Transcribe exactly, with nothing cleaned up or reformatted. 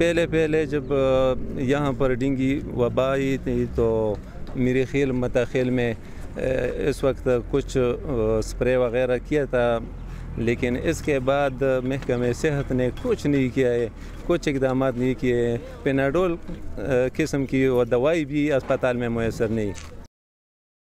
पहले पहले जब यहाँ पर डेंगू वबा आई थी तो मेरे खेल मतखेल में इस वक्त कुछ स्प्रे वगैरह किया था, लेकिन इसके बाद महकमे सेहत ने कुछ नहीं किया है, कुछ इकदाम नहीं किए। पेनाडोल किस्म की वो दवाई भी अस्पताल में मैसर नहीं।